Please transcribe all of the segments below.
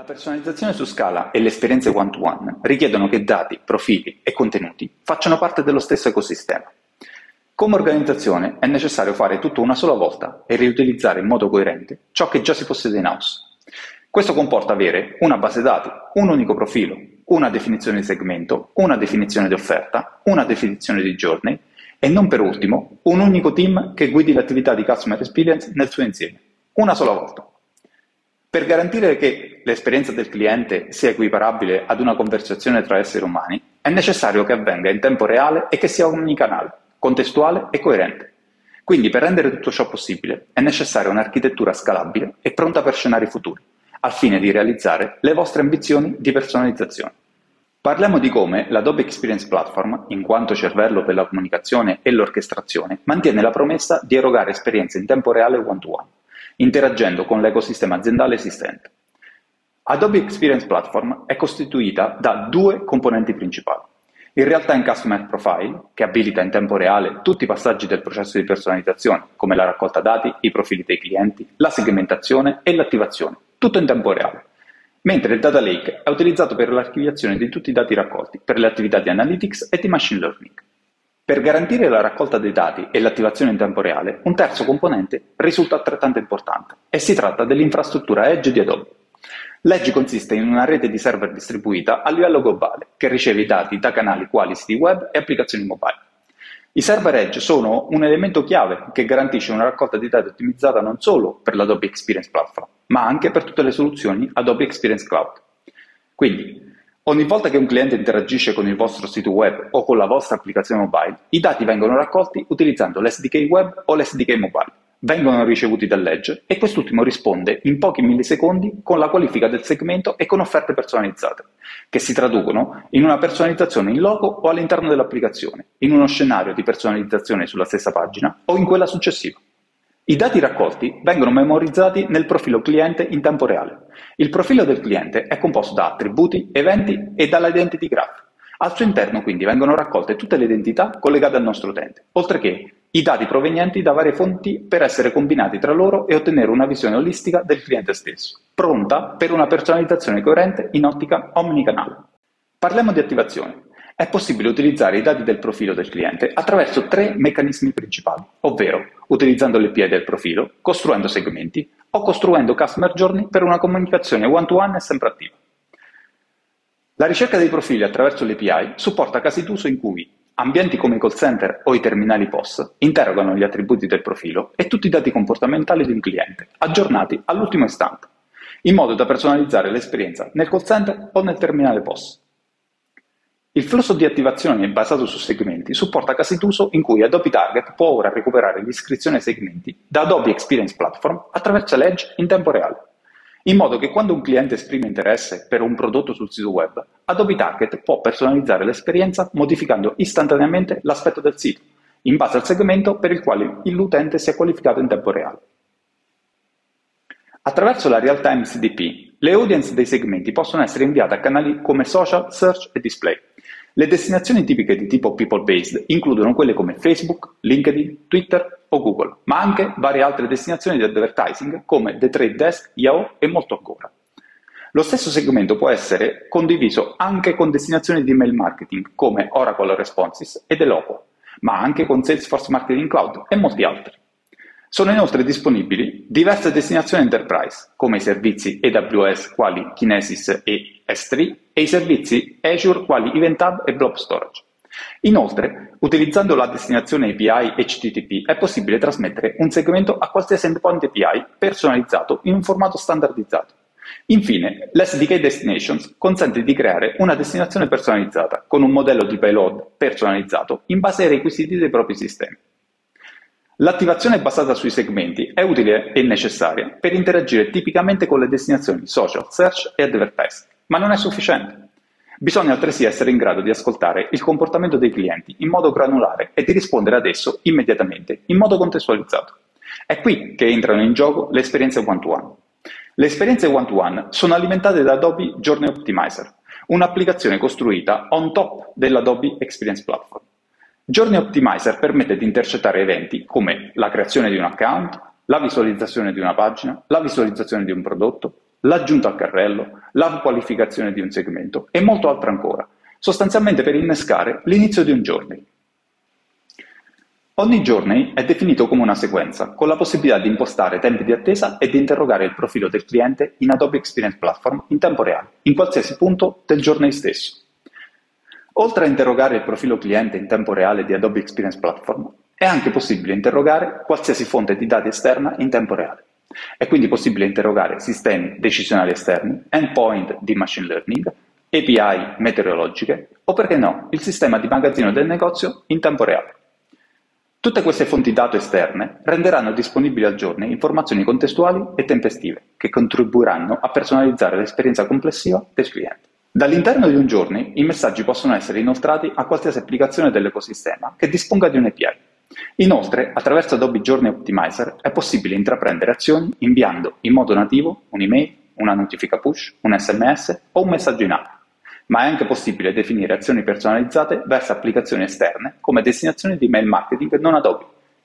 personalizzazione su scala e le esperienze one-to-one richiedono che dati, profili e contenuti facciano parte dello stesso ecosistema. Come organizzazione è necessario fare tutto una sola volta e riutilizzare in modo coerente ciò che già si possiede in house. Questo comporta avere una base dati, un unico profilo, una definizione di segmento, una definizione di offerta, una definizione di journey e non per ultimo un unico team che guidi l'attività di customer experience nel suo insieme, una sola volta. Per garantire che l'esperienza del cliente sia equiparabile ad una conversazione tra esseri umani, è necessario che avvenga in tempo reale e che sia omnicanale, contestuale e coerente. Quindi per rendere tutto ciò possibile è necessaria un'architettura scalabile e pronta per scenari futuri, al fine di realizzare le vostre ambizioni di personalizzazione. Parliamo di come l'Adobe Experience Platform, in quanto cervello per la comunicazione e l'orchestrazione, mantiene la promessa di erogare esperienze in tempo reale one-to-one, interagendo con l'ecosistema aziendale esistente. Adobe Experience Platform è costituita da due componenti principali. Il Real-Time Customer Profile, che abilita in tempo reale tutti i passaggi del processo di personalizzazione, come la raccolta dati, i profili dei clienti, la segmentazione e l'attivazione, tutto in tempo reale. Mentre il Data Lake è utilizzato per l'archiviazione di tutti i dati raccolti, per le attività di analytics e di machine learning. Per garantire la raccolta dei dati e l'attivazione in tempo reale, un terzo componente risulta altrettanto importante e si tratta dell'infrastruttura Edge di Adobe. L'Edge consiste in una rete di server distribuita a livello globale che riceve i dati da canali quali siti web e applicazioni mobile. I server Edge sono un elemento chiave che garantisce una raccolta di dati ottimizzata non solo per l'Adobe Experience Platform, ma anche per tutte le soluzioni Adobe Experience Cloud. Quindi, ogni volta che un cliente interagisce con il vostro sito web o con la vostra applicazione mobile, i dati vengono raccolti utilizzando l'SDK web o l'SDK mobile, vengono ricevuti dall'Edge e quest'ultimo risponde in pochi millisecondi con la qualifica del segmento e con offerte personalizzate, che si traducono in una personalizzazione in loco o all'interno dell'applicazione, in uno scenario di personalizzazione sulla stessa pagina o in quella successiva. I dati raccolti vengono memorizzati nel profilo cliente in tempo reale. Il profilo del cliente è composto da attributi, eventi e dall'identity graph. Al suo interno quindi vengono raccolte tutte le identità collegate al nostro utente, oltre che i dati provenienti da varie fonti per essere combinati tra loro e ottenere una visione olistica del cliente stesso, pronta per una personalizzazione coerente in ottica omnicanale. Parliamo di attivazione. È possibile utilizzare i dati del profilo del cliente attraverso tre meccanismi principali, ovvero utilizzando l'API del profilo, costruendo segmenti o costruendo customer journey per una comunicazione one-to-one e sempre attiva. La ricerca dei profili attraverso l'API supporta casi d'uso in cui ambienti come i call center o i terminali POS interrogano gli attributi del profilo e tutti i dati comportamentali di un cliente, aggiornati all'ultimo istante, in modo da personalizzare l'esperienza nel call center o nel terminale POS. Il flusso di attivazione basato su segmenti supporta casi d'uso in cui Adobe Target può ora recuperare l'iscrizione ai segmenti da Adobe Experience Platform attraverso l'Edge in tempo reale, in modo che quando un cliente esprime interesse per un prodotto sul sito web, Adobe Target può personalizzare l'esperienza modificando istantaneamente l'aspetto del sito, in base al segmento per il quale l'utente si è qualificato in tempo reale. Attraverso la Real-Time CDP, le audience dei segmenti possono essere inviate a canali come social, search e display. Le destinazioni tipiche di tipo people-based includono quelle come Facebook, LinkedIn, Twitter o Google, ma anche varie altre destinazioni di advertising come The Trade Desk, Yahoo e molto ancora. Lo stesso segmento può essere condiviso anche con destinazioni di email marketing come Oracle Responses ed Eloqua, ma anche con Salesforce Marketing Cloud e molti altri. Sono inoltre disponibili diverse destinazioni enterprise, come i servizi AWS quali Kinesis e S3 e i servizi Azure quali Event Hub e Blob Storage. Inoltre, utilizzando la destinazione API HTTP è possibile trasmettere un segmento a qualsiasi endpoint API personalizzato in un formato standardizzato. Infine, l'SDK Destinations consente di creare una destinazione personalizzata con un modello di payload personalizzato in base ai requisiti dei propri sistemi. L'attivazione basata sui segmenti è utile e necessaria per interagire tipicamente con le destinazioni social, search e advertising, ma non è sufficiente. Bisogna altresì essere in grado di ascoltare il comportamento dei clienti in modo granulare e di rispondere ad esso immediatamente, in modo contestualizzato. È qui che entrano in gioco le esperienze one-to-one. Le esperienze one-to-one sono alimentate da Adobe Journey Optimizer, un'applicazione costruita on top dell'Adobe Experience Platform. Journey Optimizer permette di intercettare eventi come la creazione di un account, la visualizzazione di una pagina, la visualizzazione di un prodotto, l'aggiunta al carrello, la qualificazione di un segmento e molto altro ancora, sostanzialmente per innescare l'inizio di un journey. Ogni journey è definito come una sequenza, con la possibilità di impostare tempi di attesa e di interrogare il profilo del cliente in Adobe Experience Platform in tempo reale, in qualsiasi punto del journey stesso. Oltre a interrogare il profilo cliente in tempo reale di Adobe Experience Platform, è anche possibile interrogare qualsiasi fonte di dati esterna in tempo reale. È quindi possibile interrogare sistemi decisionali esterni, endpoint di machine learning, API meteorologiche o, perché no, il sistema di magazzino del negozio in tempo reale. Tutte queste fonti dati esterne renderanno disponibili al journey informazioni contestuali e tempestive che contribuiranno a personalizzare l'esperienza complessiva del cliente. Dall'interno di un journey i messaggi possono essere inoltrati a qualsiasi applicazione dell'ecosistema che disponga di un API. Inoltre, attraverso Adobe Journey Optimizer è possibile intraprendere azioni inviando in modo nativo un'email, una notifica push, un SMS o un messaggio in app. Ma è anche possibile definire azioni personalizzate verso applicazioni esterne come destinazioni di email marketing non Adobe,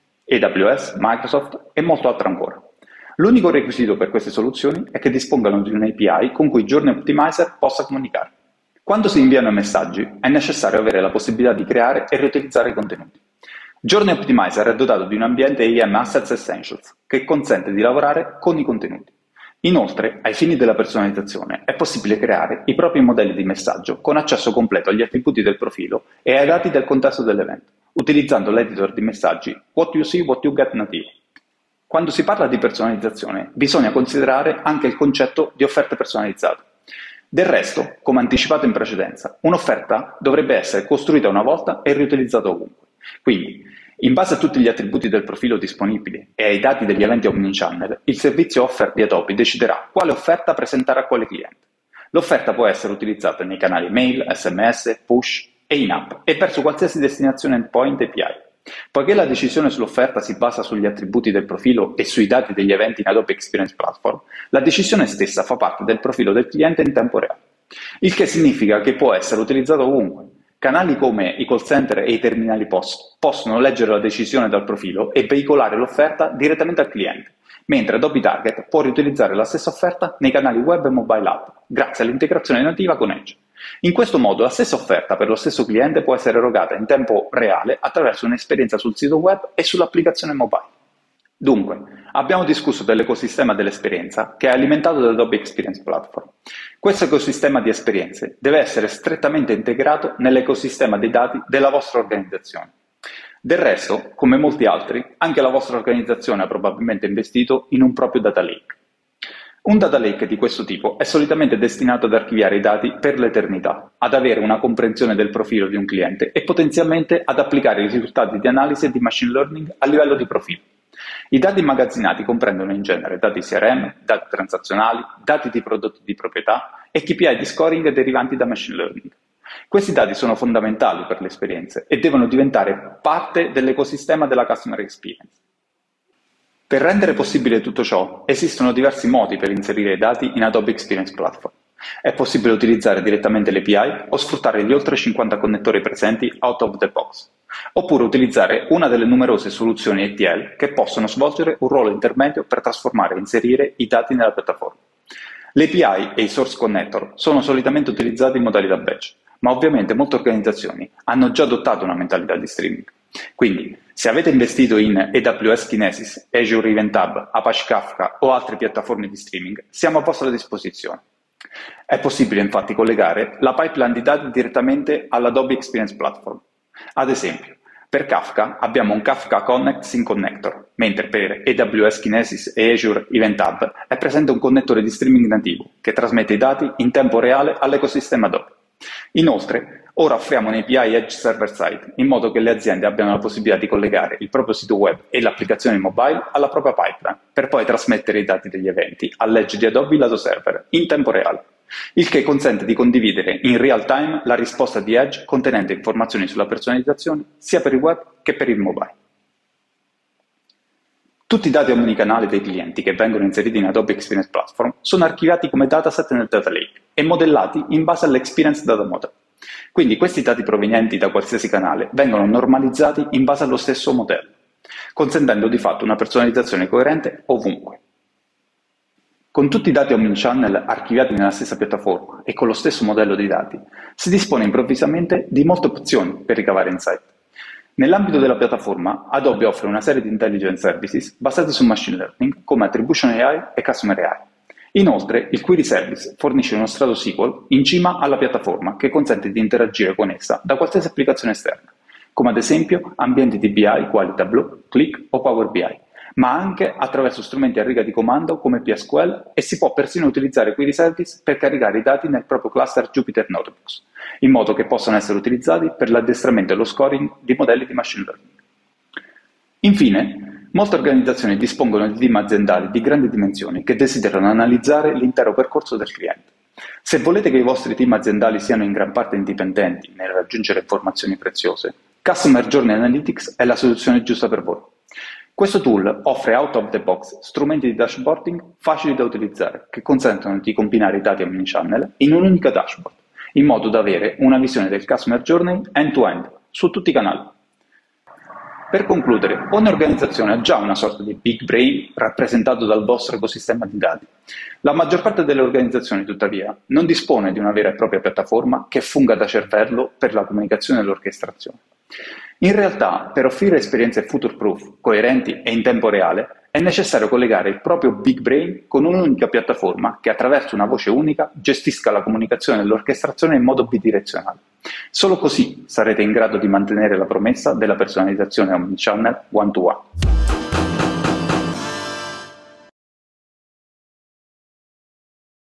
AWS, Microsoft e molto altro ancora. L'unico requisito per queste soluzioni è che dispongano di un API con cui Journey Optimizer possa comunicare. Quando si inviano messaggi è necessario avere la possibilità di creare e riutilizzare i contenuti. Journey Optimizer è dotato di un ambiente IAM Assets Essentials che consente di lavorare con i contenuti. Inoltre, ai fini della personalizzazione, è possibile creare i propri modelli di messaggio con accesso completo agli attributi del profilo e ai dati del contesto dell'evento, utilizzando l'editor di messaggi What You See, What You Get nativo. Quando si parla di personalizzazione, bisogna considerare anche il concetto di offerte personalizzate. Del resto, come anticipato in precedenza, un'offerta dovrebbe essere costruita una volta e riutilizzata ovunque. Quindi, in base a tutti gli attributi del profilo disponibili e ai dati degli eventi omnichannel, il servizio offer di Adobe deciderà quale offerta presentare a quale cliente. L'offerta può essere utilizzata nei canali mail, SMS, push e in-app e verso qualsiasi destinazione endpoint API. Poiché la decisione sull'offerta si basa sugli attributi del profilo e sui dati degli eventi in Adobe Experience Platform, la decisione stessa fa parte del profilo del cliente in tempo reale, il che significa che può essere utilizzato ovunque. Canali come i call center e i terminali POS possono leggere la decisione dal profilo e veicolare l'offerta direttamente al cliente, mentre Adobe Target può riutilizzare la stessa offerta nei canali web e mobile app, grazie all'integrazione nativa con Edge. In questo modo la stessa offerta per lo stesso cliente può essere erogata in tempo reale attraverso un'esperienza sul sito web e sull'applicazione mobile. Dunque, abbiamo discusso dell'ecosistema dell'esperienza che è alimentato da Adobe Experience Platform. Questo ecosistema di esperienze deve essere strettamente integrato nell'ecosistema dei dati della vostra organizzazione. Del resto, come molti altri, anche la vostra organizzazione ha probabilmente investito in un proprio data lake. Un data lake di questo tipo è solitamente destinato ad archiviare i dati per l'eternità, ad avere una comprensione del profilo di un cliente e potenzialmente ad applicare i risultati di analisi e di machine learning a livello di profilo. I dati immagazzinati comprendono in genere dati CRM, dati transazionali, dati di prodotti di proprietà e KPI di scoring derivanti da machine learning. Questi dati sono fondamentali per le esperienze e devono diventare parte dell'ecosistema della customer experience. Per rendere possibile tutto ciò, esistono diversi modi per inserire i dati in Adobe Experience Platform. È possibile utilizzare direttamente l'API o sfruttare gli oltre 50 connettori presenti out of the box, oppure utilizzare una delle numerose soluzioni ETL che possono svolgere un ruolo intermedio per trasformare e inserire i dati nella piattaforma. L'API e i source connector sono solitamente utilizzati in modalità batch, ma ovviamente molte organizzazioni hanno già adottato una mentalità di streaming. Quindi, se avete investito in AWS Kinesis, Azure Event Hub, Apache Kafka o altre piattaforme di streaming, siamo a vostra disposizione. È possibile infatti collegare la pipeline di dati direttamente all'Adobe Experience Platform. Ad esempio, per Kafka abbiamo un Kafka Connect Sync Connector, mentre per AWS Kinesis e Azure Event Hub è presente un connettore di streaming nativo che trasmette i dati in tempo reale all'ecosistema Adobe. Inoltre, ora offriamo un API Edge server-side, in modo che le aziende abbiano la possibilità di collegare il proprio sito web e l'applicazione mobile alla propria pipeline, per poi trasmettere i dati degli eventi all'Edge di Adobe lato server, in tempo reale, il che consente di condividere in real time la risposta di Edge contenente informazioni sulla personalizzazione sia per il web che per il mobile. Tutti i dati omnicanale dei clienti che vengono inseriti in Adobe Experience Platform sono archiviati come dataset nel data lake e modellati in base all'Experience Data Model. Quindi questi dati provenienti da qualsiasi canale vengono normalizzati in base allo stesso modello, consentendo di fatto una personalizzazione coerente ovunque. Con tutti i dati omnichannel archiviati nella stessa piattaforma e con lo stesso modello di dati, si dispone improvvisamente di molte opzioni per ricavare insight. Nell'ambito della piattaforma, Adobe offre una serie di intelligence services basate su machine learning come Attribution AI e Customer AI. Inoltre, il Query Service fornisce uno strato SQL in cima alla piattaforma che consente di interagire con essa da qualsiasi applicazione esterna, come ad esempio ambienti di BI quali Tableau, Qlik o Power BI, ma anche attraverso strumenti a riga di comando come PSQL, e si può persino utilizzare Query Service per caricare i dati nel proprio cluster Jupyter Notebooks, in modo che possano essere utilizzati per l'addestramento e lo scoring di modelli di machine learning. Infine, molte organizzazioni dispongono di team aziendali di grandi dimensioni che desiderano analizzare l'intero percorso del cliente. Se volete che i vostri team aziendali siano in gran parte indipendenti nel raggiungere informazioni preziose, Customer Journey Analytics è la soluzione giusta per voi. Questo tool offre out of the box strumenti di dashboarding facili da utilizzare che consentono di combinare i dati omnichannel in un'unica dashboard, in modo da avere una visione del Customer Journey end-to-end su tutti i canali. Per concludere, ogni organizzazione ha già una sorta di big brain rappresentato dal vostro ecosistema di dati. La maggior parte delle organizzazioni, tuttavia, non dispone di una vera e propria piattaforma che funga da cervello per la comunicazione e l'orchestrazione. In realtà, per offrire esperienze future-proof, coerenti e in tempo reale, è necessario collegare il proprio big brain con un'unica piattaforma che attraverso una voce unica gestisca la comunicazione e l'orchestrazione in modo bidirezionale. Solo così sarete in grado di mantenere la promessa della personalizzazione omnichannel one-to-one.